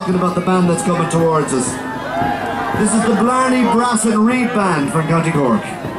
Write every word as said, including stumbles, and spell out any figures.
talking about the band that's coming towards us. This is the Blarney Brass and Reed Band from County Cork.